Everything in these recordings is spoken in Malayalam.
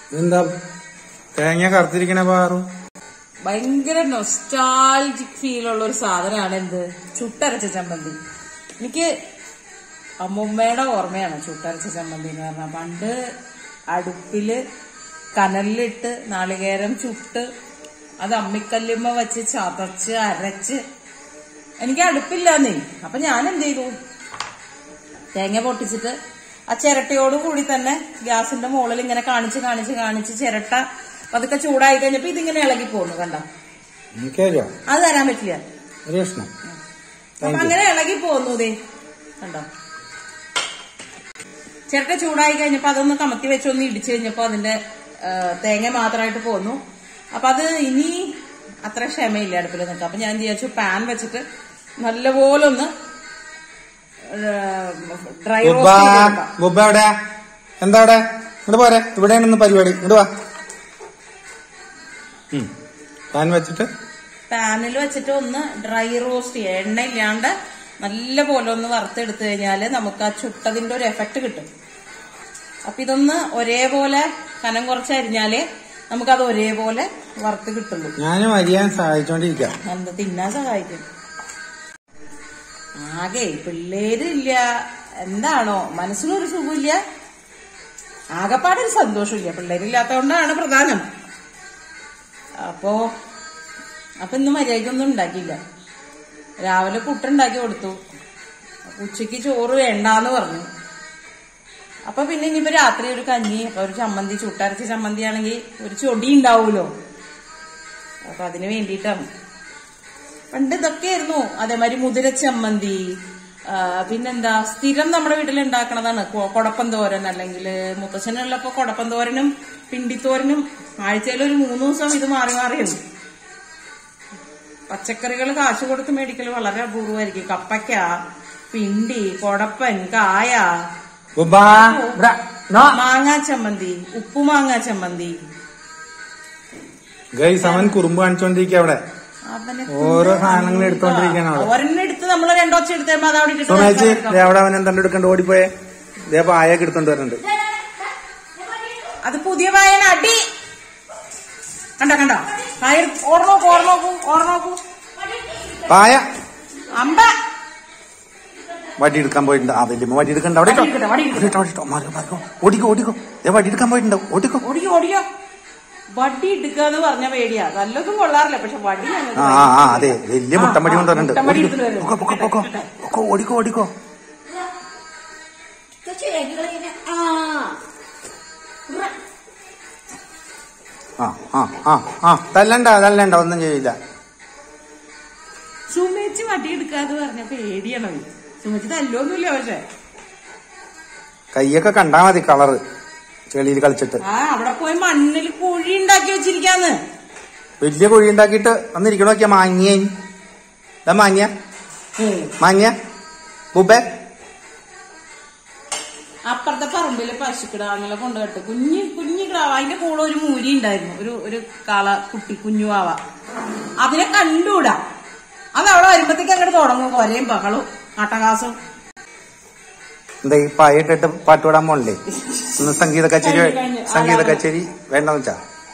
എന്താ തേങ്ങ കറുത്തിരിക്കണ പാറും? ഭയങ്കര നൊസ്റ്റാൾജിക് ഫീൽ ഉള്ള ഒരു സാധനമാണ് എന്ത് ചുട്ടരച്ച ചമ്മന്തി. എനിക്ക് അമ്മുമ്മയുടെ ഓർമ്മയാണ് ചുട്ടരച്ച ചമ്മന്തി എന്ന് പറഞ്ഞാൽ. പണ്ട് അടുപ്പില് കനലിലിട്ട് നാളികേരം ചുട്ട് അത് അമ്മിക്കല്ലുമ്മ വെച്ച് ചതച്ച് അരച്ച്, എനിക്ക് അടുപ്പില്ലാന്നേ. അപ്പൊ ഞാൻ എന്ത് ചെയ്തു, തേങ്ങ പൊട്ടിച്ചിട്ട് ആ ചിരട്ടയോട് കൂടി തന്നെ ഗ്യാസിന്റെ മുകളിൽ ഇങ്ങനെ കാണിച്ച് കാണിച്ച് കാണിച്ച് ചിരട്ട അതൊക്കെ ചൂടായി കഴിഞ്ഞപ്പോ ഇതിങ്ങനെ ഇളകി പോന്നു. കണ്ടോ? അത് തരാൻ പറ്റില്ല. അപ്പൊ അങ്ങനെ ഇളകി പോന്നു. ഇതേ കണ്ടോ, ചിരട്ട ചൂടായി കഴിഞ്ഞപ്പോ അതൊന്ന് കമത്തി വെച്ചൊന്ന് ഇടിച്ചു കഴിഞ്ഞപ്പോ അതിന്റെ തേങ്ങ മാത്രമായിട്ട് പോന്നു. അപ്പൊ അത് ഇനി അത്ര ക്ഷമയില്ല അടുപ്പിൽ നിൽക്കാം. അപ്പൊ ഞാൻ വിചാരിച്ചു പാൻ വെച്ചിട്ട് നല്ലപോലെ ഒന്ന് ഡ്രൈ റോസ്റ്റ്. എന്താ അവിടെ? ഇങ്ങോട്ട് പോരെ, ഇവിടെയാണ് പരിപാടി. ഇങ്ങോട്ട് വാ. പാൻ വെച്ചിട്ട് പാനിൽ വെച്ചിട്ട് ഒന്ന് ഡ്രൈ റോസ്റ്റ് ചെയ്യാം. എണ്ണ ഇല്ലാണ്ട് നല്ല പോലെ ഒന്ന് വറുത്തെടുത്തു കഴിഞ്ഞാല് നമുക്ക് ആ ചുട്ടതിന്റെ ഒരു എഫക്ട് കിട്ടും. അപ്പൊ ഇതൊന്ന് ഒരേപോലെ കനം കുറച്ച് അരിഞ്ഞാലേ നമുക്കത് ഒരേപോലെ വറുത്ത് കിട്ടുള്ളൂ. ഞാനും അരിയാൻ സഹായിച്ചോണ്ടിരിക്കാം. എന്താ തിന്നാൻ സഹായിക്കും. ആകെ പിള്ളേരില്ല, എന്താണോ മനസ്സിനൊരു സുഖമില്ല, ആകെപ്പാടൊരു സന്തോഷമില്ല. പിള്ളേരില്ലാത്തതുകൊണ്ടാണ് പ്രധാനം. അപ്പൊ ഇന്ന് മര്യാദക്കൊന്നും ഉണ്ടാക്കിയില്ല. രാവിലെ പുട്ടുണ്ടാക്കി കൊടുത്തു, ഉച്ചക്ക് ചോറ് വേണ്ടാന്ന് പറഞ്ഞു. അപ്പൊ പിന്നെ ഇനിയിപ്പോ രാത്രി ഒരു കഞ്ഞി, അപ്പൊ ഒരു ചമ്മന്തി, ചുട്ടരച്ച ചമ്മന്തി ആണെങ്കിൽ ഒരു ചൊടി ഉണ്ടാവൂലോ. അപ്പൊ അതിന് വേണ്ടിയിട്ടാണ്. പണ്ട് ഇതൊക്കെയായിരുന്നു. അതേമാതിരി മുതിരച്ചമ്മന്തി, പിന്നെന്താ സ്ഥിരം നമ്മുടെ വീട്ടിൽ ഉണ്ടാക്കണതാണ് കൊടപ്പൻ തോരൻ, അല്ലെങ്കിൽ മുത്തച്ഛനുള്ളപ്പോ കൊടപ്പൻ തോരനും പിണ്ടിത്തോരനും ആഴ്ചയിൽ ഒരു 3 ദിവസം ഇത് മാറി മാറിയാണ്. പച്ചക്കറികൾ കാശ് കൊടുത്ത് മേടിക്കൽ വളരെ അപൂർവമായിരിക്കും. കപ്പയ്ക്ക, പിണ്ടി, കൊടപ്പൻ, കായ, മാങ്ങാ ചമ്മന്തി, ഉപ്പുമാങ്ങാ ചമ്മന്തി. അവൻ കുറുമ്പ് കാണിച്ചോണ്ടിരിക്കുക. അവിടെ ഓരോ സാധനങ്ങൾ എടുത്തോണ്ടിരിക്കണം. ഒരെണ്ണം എടുത്ത് നമ്മള് രണ്ടോച്ച എടുത്തപ്പോ അവിടെ അവൻ എന്താണ് എടുക്കണ്ട? ഓടിപ്പോയെ ഇതേ പായൊക്കെ എടുത്തോണ്ട് വരുന്നുണ്ട്. അത് പുതിയ പായന അടി. കണ്ടോ കണ്ടോ പായ? ഓർമ്മോക്കൂ പായ അമ്പ വടി എടുക്കാൻ പോയിട്ടുണ്ട്. ആ വലിയ വടി എടുക്കണ്ട. അവിടെ ഓടിക്കോ വടി എടുക്കാൻ പോയിട്ടുണ്ടോ? ഓടിക്കോ. വടി എടുക്കാന്ന് പറഞ്ഞ പേടിയാ. നല്ലതും കൊള്ളാറില്ല, പക്ഷെ വടി അതെ വലിയ മുട്ടമ്പടി കൊണ്ടുവരുന്നുണ്ട്. ഓടിക്കോ. തല്ലണ്ട ഒന്നും ചെയ്യില്ല. സുമേച്ചി വടി എടുക്കാന്ന് പറഞ്ഞ പേടിയാണോ? സുമേച്ചി തല്ലൊന്നുമില്ല, പക്ഷെ കയ്യൊക്കെ കണ്ടാ മതി കളറ് ചെളിയിൽ കളിച്ചിട്ട്. അവിടെ പോയി മണ്ണിൽ കുഴി ഉണ്ടാക്കി വെച്ചിരിക്കാന്ന്. വലിയ കുഴി ഉണ്ടാക്കിയിട്ട് വന്നിരിക്കണ നോക്കിയാ. മാങ്ങിയ ബുബേ അപ്പുറത്തെ പറമ്പില് പശുക്കിടാങ്ങളെ കൊണ്ടുകെട്ട് കുഞ്ഞു കിടാവ. അതിന്റെ കൂടെ ഒരു മൂരി ഉണ്ടായിരുന്നു, ഒരു കാള കുട്ടി, കുഞ്ഞുവാവ. അതിനെ കണ്ടൂടാ. അത് അവിടെ വരുമ്പത്തേക്ക് അങ്ങോട്ട് തുടങ്ങും കൊരയും ബഹളും അട്ടകാസും. എന്താ ഈ പായിട്ടിട്ട് പാട്ടുപാടാൻ പോണില്ലേ? സംഗീത കച്ചേരി വേണ്ടെന്ന് വെച്ചാ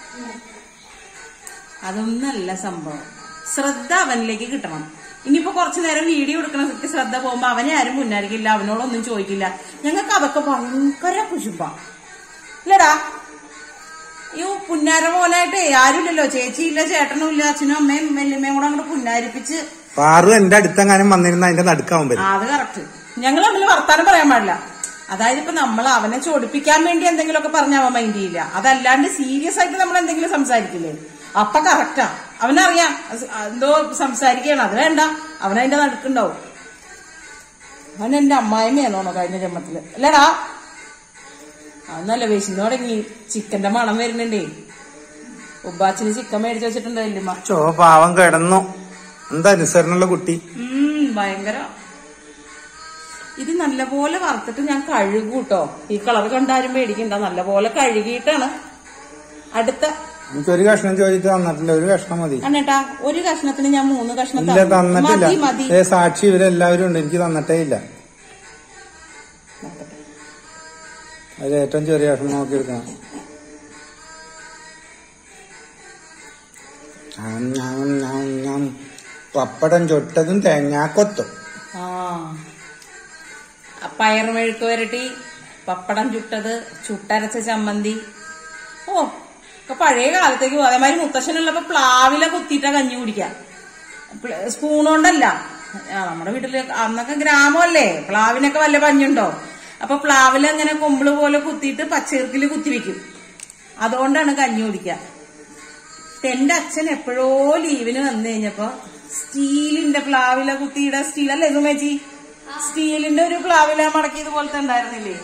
അതൊന്നല്ല സംഭവം. ശ്രദ്ധ അവനിലേക്ക് കിട്ടണം. ഇനിയിപ്പോ കുറച്ചു നേരം വീഡിയോ എടുക്കണ ശ്രദ്ധ പോകുമ്പോ അവനെ ആരും മുന്നായിരിക്കില്ല, അവനോടൊന്നും ചോദിക്കില്ല. ഞങ്ങൾക്ക് അതൊക്കെ ഭയങ്കര കുശുമ്പാ ഇല്ലടാ. ഈ പുന്നാര പോലായിട്ട് ആരുമില്ലല്ലോ. ചേച്ചിയില്ല, ചേട്ടനും ഇല്ല, അച്ഛനും അമ്മയും വല്യമ്മയും കൂടെ അങ്ങോട്ട് പുന്നാരിപ്പിച്ച്. എന്റെ അടുത്തെങ്ങാനും വന്നിരുന്ന അതിന്റെ നടുക്കാവും. അത് കറക്റ്റ്. ഞങ്ങൾ തമ്മിൽ വർത്താനം പറയാൻ പാടില്ല. അതായത് ഇപ്പൊ നമ്മൾ അവനെ ചോടിപ്പിക്കാൻ വേണ്ടി എന്തെങ്കിലുമൊക്കെ പറഞ്ഞ അവൻ മൈൻഡ് ചെയ്യില്ല. അതല്ലാണ്ട് സീരിയസ് ആയിട്ട് നമ്മൾ എന്തെങ്കിലും സംസാരിക്കില്ലേ, അപ്പൊ കറക്റ്റാ. അവനറിയാം എന്തോ സംസാരിക്കുകയാണ്, അത് വേണ്ട, അവനതിന്റെ നടുക്കുണ്ടാവും. അവൻ എന്റെ അമ്മായിമ്മയാണോ കഴിഞ്ഞ ജന്മത്തില് അല്ലേടാ? അതൊന്നല്ല, വിശന്ന് തുടങ്ങി. ചിക്കന്റെ മണം വരുന്നുണ്ടേ. ഉബ്ബാച്ചിന് ചിക്കൻ മേടിച്ചു വെച്ചിട്ടുണ്ട് വല്യമ്മ. പാവം കിടന്നു. എന്താ അനുസരണുള്ള കുട്ടി. ഭയങ്കര. ഇത് നല്ലപോലെ വറുത്തിട്ട് ഞാൻ കഴുകൂട്ടോ. ഈ കളർ കണ്ടാരും പേടിക്കണ്ട. നല്ലപോലെ കഴുകിയിട്ടാണ് അടുത്ത. എനിക്കൊരു കഷ്ണം ചോദിച്ചിട്ട് തന്നിട്ടില്ല. ഒരു കഷ്ണം മതി അന്നേട്ടാ. ഒരു കഷ്ണത്തിന് ഞാൻ 3 കഷ്ണം തന്നിട്ടില്ല. സാക്ഷി ഇവരെല്ലാവരും ഉണ്ട്. എനിക്ക് തന്നിട്ടേ ഇല്ല. അതിൽ ഏറ്റവും ചെറിയ കഷ്ണം നോക്കിയെടുക്കണം. പപ്പടം ചുട്ടതും തേങ്ങാക്കൊത്തും. പയർ മെഴുക്ക് വരട്ടി, പപ്പടം ചുട്ടത്, ചുട്ടരച്ച ചമ്മന്തി. ഒക്കെ പഴയ കാലത്തേക്ക് പോകും. അതേമാതിരി മുത്തശ്ശനുള്ളപ്പോ പ്ലാവില കുത്തിയിട്ടാ കഞ്ഞി കുടിക്കാം. സ്പൂൺ കൊണ്ടല്ല. നമ്മുടെ വീട്ടില് അന്നൊക്കെ ഗ്രാമമല്ലേ, പ്ലാവിനൊക്കെ വല്ല പഞ്ഞുണ്ടോ? അപ്പൊ പ്ലാവില അങ്ങനെ കൊമ്പിള് പോലെ കുത്തിയിട്ട് പച്ചീർക്കില് കുത്തിവെക്കും. അതുകൊണ്ടാണ് കഞ്ഞി കുടിക്കുക. എന്റെ അച്ഛൻ എപ്പോഴോ ലീവിന് വന്നു കഴിഞ്ഞപ്പോ സ്റ്റീലിന്റെ പ്ലാവില കുത്തിയുടെ സ്റ്റീലല്ലേ സുമേച്ചി? സ്റ്റീലിന്റെ ഒരു പ്ലാവില മടക്കിയത് പോലത്തെ ഉണ്ടായിരുന്നില്ലേ?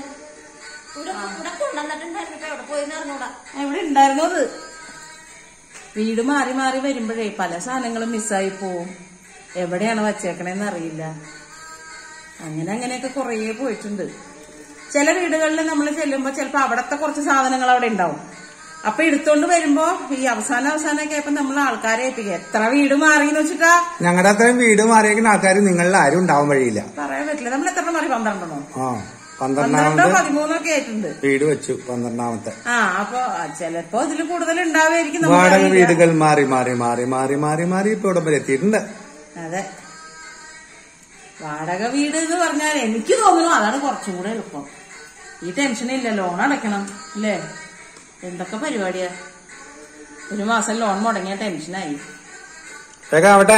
എവിടെ ഉണ്ടായിരുന്നു അത്? വീട് മാറി മാറി വരുമ്പോഴേ പല സാധനങ്ങളും മിസ്സായി പോവും. എവിടെയാണ് വച്ചേക്കണേന്ന് അറിയില്ല. അങ്ങനെയൊക്കെ കുറേ പോയിട്ടുണ്ട്. ചില വീടുകളിൽ നമ്മൾ ചെല്ലുമ്പോ ചിലപ്പോ അവിടത്തെ കുറച്ച് സാധനങ്ങൾ അവിടെ ഉണ്ടാവും. അപ്പൊ എടുത്തോണ്ട് വരുമ്പോ ഈ അവസാനമൊക്കെ ആയപ്പോ നമ്മൾ ആൾക്കാരെ ഏൽപ്പിക്കുക. എത്ര വീട് മാറിയെന്ന് വെച്ചിട്ടാ? ഞങ്ങളുടെ അത്രയും വീട് മാറിയേക്കുന്ന ആൾക്കാർ നിങ്ങളിൽ ആരും ഉണ്ടാവാൻ വഴിയില്ല. പറയാൻ പറ്റില്ല. നമ്മൾ എത്ര മാറി? 12 12 13 ആയിട്ടുണ്ട്. വീട് വെച്ചു 12ാമത്തെ. അപ്പൊ ചിലപ്പോ ഇതിൽ കൂടുതൽ ഉണ്ടാവുമായിരിക്കും. വാടക വീടുകൾ മാറി മാറി മാറി മാറി മാറി മാറി ഇപ്പൊ ഇവിടെ വരെ എത്തിയിട്ടുണ്ട്. അതെ, വാടക വീട് എന്ന് പറഞ്ഞാൽ എനിക്ക് തോന്നുന്നു അതാണ് കുറച്ചും കൂടെ എളുപ്പം. ഈ ടെൻഷനില്ല, ലോൺ അടയ്ക്കണം അല്ലേ? എന്തൊക്കെ പരിപാടിയാ. ഒരു മാസം ലോൺ മുടങ്ങിയ ടെൻഷനായി. ആവട്ടെ,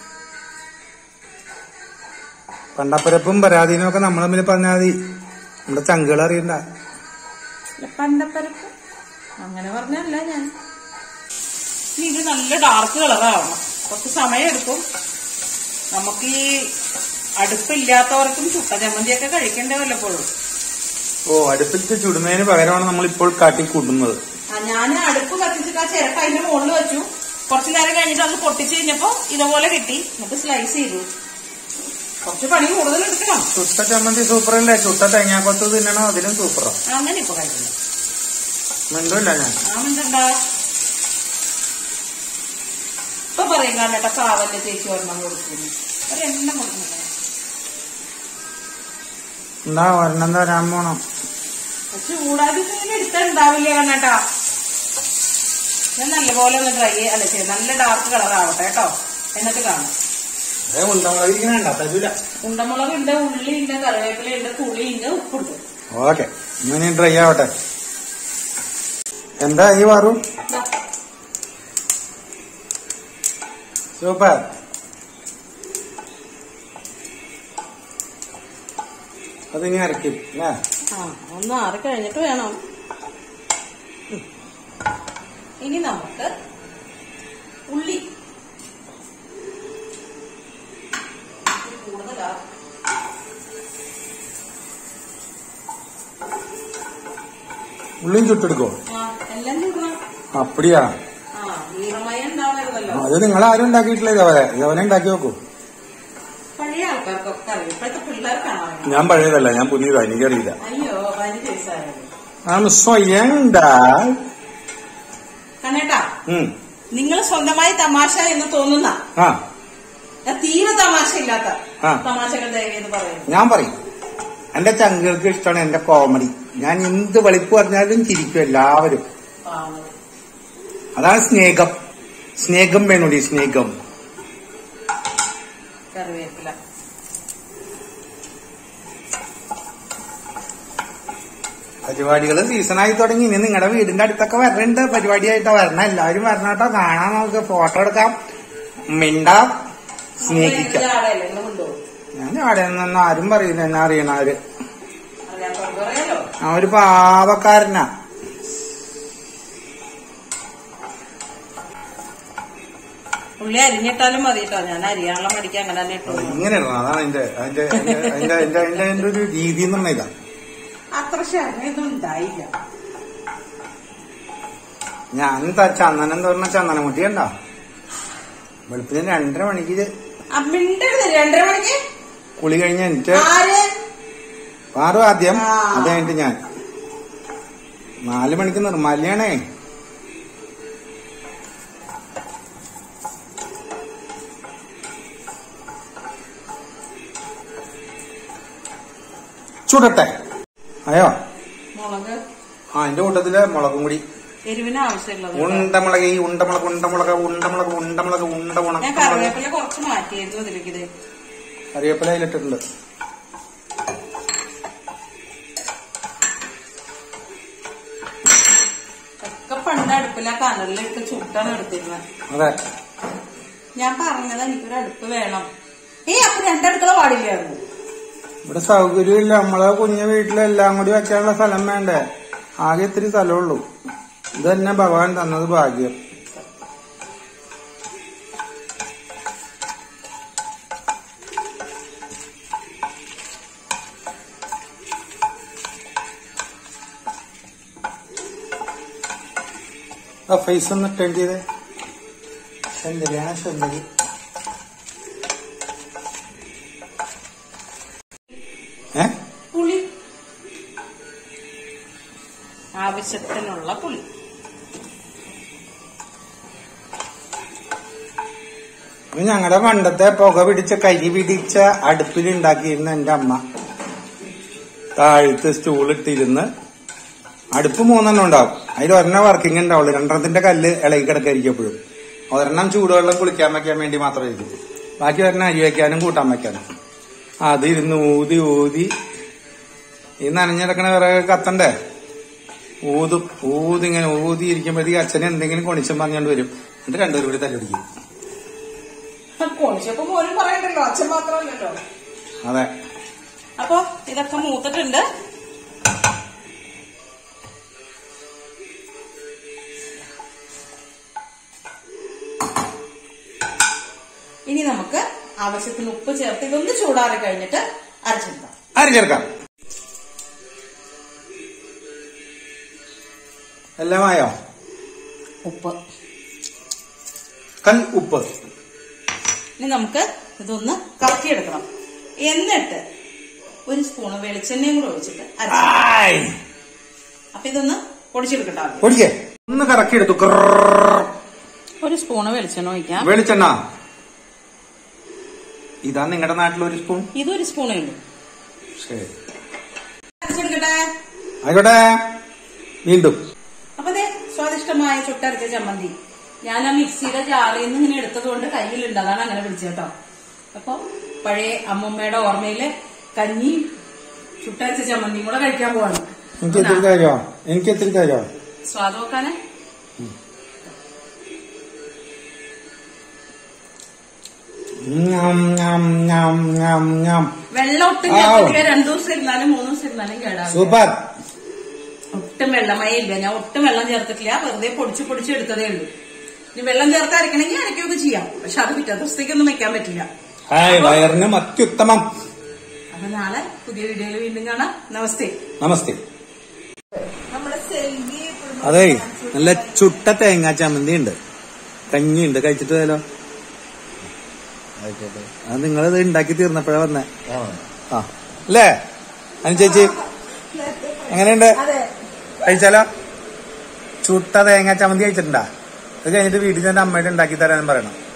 പണ്ടപ്പരപ്പും പരാധീനവും ഒക്കെ നമ്മൾ തമ്മിൽ പറഞ്ഞാൽ മതി. നമ്മുടെ ചങ്കുകൾ അറിയണ്ട. പണ്ടപ്പരപ്പ് അങ്ങനെ പറഞ്ഞല്ല ഞാൻ. ഇത് നല്ല ഡാർക്ക് കളറാവണം. കുറച്ച് സമയം എടുക്കും. നമുക്ക് ഈ അടുപ്പില്ലാത്തവർക്കും ചുട്ട ചമ്മന്തിയൊക്കെ കഴിക്കേണ്ട വല്ലപ്പോഴും. അടുപ്പിച്ച് ചുടുന്നതിന് പകരമാണ് നമ്മൾ ഇപ്പോൾ കാട്ടി കൂട്ടുന്നത്. ഞാൻ അടുപ്പ് കത്തിച്ചിട്ട് ആ ചിരട്ട അതിന്റെ മുകളിൽ വെച്ചു. കുറച്ചു നേരം കഴിഞ്ഞിട്ട് അത് പൊട്ടിച്ചു കഴിഞ്ഞപ്പോ ഇതുപോലെ കിട്ടി. എന്നിട്ട് സ്ലൈസ് ചെയ്തു. കുറച്ച് പണി കൂടുതൽ എടുക്കണം. ചുട്ട ചമ്മന്തി സൂപ്പറല്ലേ? ചുട്ട തേങ്ങാക്കൊത്ത് തിന്നണോ? അതിലും സൂപ്പറാ. അങ്ങനെ ഇപ്പൊ കഴിക്കണം. മിണ്ടല്ല ഞാൻ. മിണ്ടണ്ട. ഇപ്പൊ പറയും കേട്ടോ, കാവന്റെ ചേച്ചി ഒരെണ്ണം കൊടുക്കുന്നു. ഒരെണ്ണം കൊടുക്കുന്നില്ല. എന്താ ഒരെണ്ണം തരാൻ പോണം? ചൂടാക്കി എടുത്തുണ്ടാവില്ലേ കണ്ണേട്ടാ? ഞാൻ നല്ലപോലെ ഒന്ന് ഡ്രൈ നല്ല ഡാർക്ക് കളർ ആവട്ടെ കേട്ടോ. എന്നിട്ട് കാണാം. ഉണ്ടമുളകുണ്ട്, ഉള്ളിയുണ്ട്, കറിവേപ്പിലയുണ്ട്, പുളിയുണ്ട്, ഉപ്പുണ്ട്. ഓക്കെ, ഇങ്ങനെ ഡ്രൈ ആവട്ടെ. എന്താ ഈ വാറു? സൂപ്പർ. അതിനി അരക്കും അല്ലേ? ഒന്ന് ആറി കഴിഞ്ഞിട്ട് വേണം. ഇനി നമുക്ക് ഉള്ളി കൂടുതലാ. ഉള്ളിയും ചുട്ടെടുക്കോ? എല്ലാം ചുടണം. അപ്പടിയാ? ഈറമയം ഉണ്ടാവരുതല്ലോ. അത് നിങ്ങളാരും ഉണ്ടാക്കിയിട്ടില്ല. ഇതവരെ ഉണ്ടാക്കി നോക്കൂ. പഴയ ആൾക്കാർക്കൊക്കെ അറിയാം. ഇപ്പോഴത്തെ പിള്ളേർക്കാണോ? ഞാൻ പഴയതല്ല, ഞാൻ പുതിയതാ. എനിക്കറിയില്ല. അയ്യോ, 15 വയസ്സായത്. സ്വയം കണ്ണേട്ടാ, നിങ്ങൾ സ്വന്തമായി തമാശ എന്ന് തോന്നുന്ന തീരെ തമാശ ഇല്ലാത്ത തമാശകൾ ദയവേന്ന് പറയുന്നു. ഞാൻ പറയും. എന്റെ ചങ്കുകൾക്ക് ഇഷ്ടമാണ് എന്റെ കോമഡി. ഞാൻ എന്ത് വെളിപ്പ് പറഞ്ഞാലും ചിരിക്കും എല്ലാവരും. അതാണ് സ്നേഹം. സ്നേഹം വേണോടി, സ്നേഹം. കറിവേപ്പില പരിപാടികള് സീസണായി തുടങ്ങി. ഇനി നിങ്ങളുടെ വീടിന്റെ അടുത്തൊക്കെ വരണുണ്ട്. പരിപാടിയായിട്ടാ വരണം. എല്ലാവരും വരണം കേട്ടോ. കാണാം, നമുക്ക് ഫോട്ടോ എടുക്കാം, മിണ്ടാം, സ്നേഹിക്കാം. ഞാൻ അവിടെ നിന്നൊന്നും ആരും പറയില്ല. എന്നെ അറിയണവര്. ആ ഒരു പാവക്കാരനാ. ഉള്ളി അരിഞ്ഞിട്ടാലും മതി കേട്ടോ. ഞാൻ അരിയാനുള്ള മടിക്ക് അങ്ങനെ തന്നെ ഇട്ടു. ഇങ്ങനെ ഇടണം. അതാണ് അതിന്റെ ഒരു രീതി എന്ന് പറഞ്ഞ ഇതാ. അത്ര ക്ഷമയൊന്നും ഉണ്ടായില്ല. ഞാൻ ചന്ദനം തോന്നുന്ന ചന്ദനമുട്ടി കണ്ടോ? വെളുപ്പിന് 2:30 മണിക്ക് 2:30 മണിക്ക് കുളി കഴിഞ്ഞ എനിക്ക് പാറു ആദ്യം. അത് കഴിഞ്ഞിട്ട് ഞാൻ 4 മണിക്ക് നിർമ്മാല്യാണേ. ചുടട്ടെ. അയ്യോ, മുളക്. അതിന്റെ കൂട്ടത്തില് മുളകും കൂടി എരിവിന് ആവശ്യമുള്ളത് ഉണ്ടമുളക്, ഈ ഉണ്ടമുളക് ഉണ്ടമുളക് ഉണ്ടമുളക് ഉണ്ടമുളക് ഉണ്ടമുളക്. ഞാൻ കറിവേപ്പില കുറച്ച് മാറ്റിയായിരുന്നു ഇതിലേക്ക്. ഇത് കറിവേപ്പില അതിലിട്ടിട്ടുണ്ട്. ഒക്കെ പണ്ട് അടുപ്പില കനലിലിട്ട് ചുട്ടാണ് എടുത്തിരുന്നത്. അതെ, ഞാൻ പറഞ്ഞത് എനിക്കൊരു അടുപ്പ് വേണം. അപ്പൊ രണ്ടടുക്കള പാടില്ലായിരുന്നു. ഇവിടെ സൗകര്യമില്ല. നമ്മളെ കുഞ്ഞു വീട്ടിലെല്ലാം കൂടി വെക്കാനുള്ള സ്ഥലം വേണ്ടേ? ആകെ ഇത്തിരി സ്ഥലമുള്ളൂ. ഇത് തന്നെ ഭഗവാൻ തന്നത് ഭാഗ്യം. ആ ഫേസ് ഒന്ന് ടേൺ ചെയ്തേ. സുന്ദരിയാണ് സുന്ദരി. പുളി ആവശ്യത്തിനുള്ള പുളി. ഞങ്ങളുടെ പണ്ടത്തെ പുക പിടിച്ച കരി പിടിച്ച അടുപ്പിലുണ്ടാക്കിയിരുന്ന എന്റെ അമ്മ താഴത്ത് സ്റ്റൂളിട്ടിരുന്ന് അടുപ്പ് 3 ഉണ്ടാവും. അതിൽ ഒരെണ്ണം വർക്കിംഗ് ഉണ്ടാവുള്ളൂ. 2 കല്ല് ഇളകി കിടക്കായിരിക്കും എപ്പോഴും. ഒരെണ്ണം ചൂടുവെള്ളം കുളിക്കാൻ വെക്കാൻ വേണ്ടി മാത്രമായിരിക്കും. ബാക്കി ഒരെണ്ണം അരി വയ്ക്കാനും കൂട്ടാൻ വെക്കാനും. അതിരുന്ന് ഊതി ഊതി ഈ നനഞ്ഞിടക്കണ വിറക് കത്തണ്ടേ? ഊതിങ്ങനെ ഊതിയിരിക്കുമ്പോഴത്തേക്ക് അച്ഛനെ എന്തെങ്കിലും കൊണിച്ചും പറഞ്ഞോണ്ട് വരും. എന്നിട്ട് 2 പേരും കൂടി തല്ലുപിടിക്കും. കൊണിച്ചപ്പോ പോലും പറയണ്ടല്ലോ, അച്ഛൻ മാത്രമല്ലല്ലോ. അതെ. അപ്പൊ ഇതൊക്കെ മൂത്തിട്ടുണ്ട്. ഇനി നമുക്ക് ആവശ്യത്തിന് ഉപ്പ് ചേർത്ത് ഇതൊന്ന് ചൂടാറി കഴിഞ്ഞിട്ട് അരച്ചെടുക്കാം. എല്ലാമായോ? ഉപ്പ്, കൽ ഉപ്പ്. ഇനി നമുക്ക് ഇതൊന്ന് കറക്കിയെടുക്കണം. എന്നിട്ട് 1 സ്പൂണ് വെളിച്ചെണ്ണയും കൂടെ ഒഴിച്ചിട്ട് അപ്പൊ ഇതൊന്ന് പൊടിച്ചെടുക്കട്ടോ. ഒന്ന് കറക്കിയെടുത്തു. 1 സ്പൂണ് വെളിച്ചെണ്ണ ഒഴിക്കാം. വെളിച്ചെണ്ണ ഇതാ നിങ്ങളുടെ നാട്ടിൽ 1 സ്പൂൺ? ഇത് 1 സ്പൂണേ ഉള്ളൂ. ശരി, അരച്ചെടുക്കട്ടെ. ആയിക്കോട്ടെ. വീണ്ടും അപ്പൊ അതെ സ്വാദിഷ്ടമായ ചുട്ടരച്ച ചമ്മന്തി ഞാൻ ആ മിക്സിയുടെ ജാറിൽ നിന്ന് ഇങ്ങനെ എടുത്തത് കൊണ്ട് കയ്യിലുണ്ട്. അതാണ് അങ്ങനെ വിളിച്ചേട്ടോ. അപ്പൊ പഴയ അമ്മൂമ്മയുടെ ഓർമ്മയില് കഞ്ഞിയും ചുട്ടരച്ച ചമ്മന്തിയും കൂടെ കഴിക്കാൻ പോവാണ്. എനിക്ക് എത്തിരി തരോ സ്വാദ് നോക്കാന്. വെള്ളം ഒട്ടും 2 ദിവസം ഇരുന്നാലും 3 ദിവസം ഇരുന്നാലും കേടാവും. സൂപ്പർ. ഒട്ടും വെള്ളമേ ഇല്ല. ഞാൻ ഒട്ടും വെള്ളം ചേർത്തിട്ടില്ല. വെറുതെ പൊടിച്ചെടുത്തതേ ഉള്ളൂ. ഇനി വെള്ളം ചേർത്ത് അരക്കണമെങ്കിൽ അരക്കൊക്കെ ചെയ്യാം. പക്ഷെ അത് പിറ്റേ ദിവസത്തേക്കൊന്നും വെക്കാൻ പറ്റില്ല. വയറിന് അത്യുത്തമം. അപ്പൊ നാളെ പുതിയ വീഡിയോയിൽ വീണ്ടും കാണാം. നമസ്തേ. നമസ്തേ. അതെ, നല്ല ചുട്ട തേങ്ങാ ചമ്മന്തി ഉണ്ട്, കഞ്ഞിയുണ്ട്. കഴിച്ചിട്ട് പോയാലോ? അത് നിങ്ങളിത് ഉണ്ടാക്കി തീർന്നപ്പോഴാ വന്നേ. അല്ലേ അനു ചേച്ചി? എങ്ങനെയുണ്ട്? കഴിച്ചാലോ? ചുട്ട തേങ്ങാ ചമ്മന്തി കഴിച്ചിട്ടുണ്ടാ? അത് കഴിഞ്ഞിട്ട് വീട്ടിൽ ചെന്ന് അമ്മയുടെ ഉണ്ടാക്കി തരാനും പറയണം.